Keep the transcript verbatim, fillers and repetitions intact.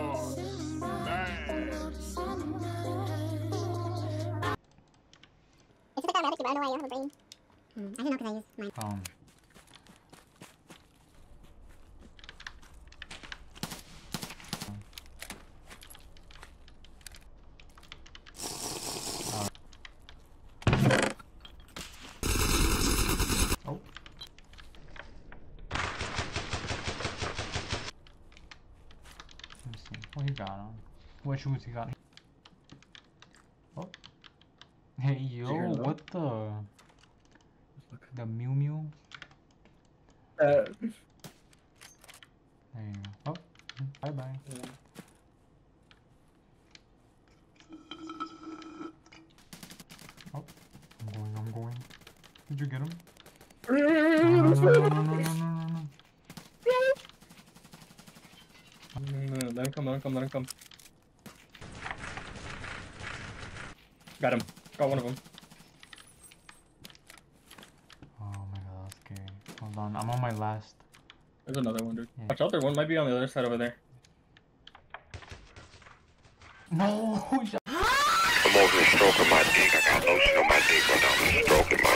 Oh, man. It's just like automatic, but I don't know why I don't have a brain. Hmm, I don't know because I use mine. Um. Oh. Let me see. What he got on? What shoes he got? Oh. Hey yo, what the? The Mew Mew? Uh, There you go. Oh, bye bye. yeah. Oh, I'm going, I'm going. Did you get him? No, no, no, no, no, no, no, no, no. No, let him come, let him come, let him come. Got him. Got one of them. Oh my god, that's scary. Hold on, I'm on my last. There's another one, dude. Yeah. Watch out, there one might be on the other side over there. No! I'm over here stroking my dick. I got lotion on my dick, but I'm stroking my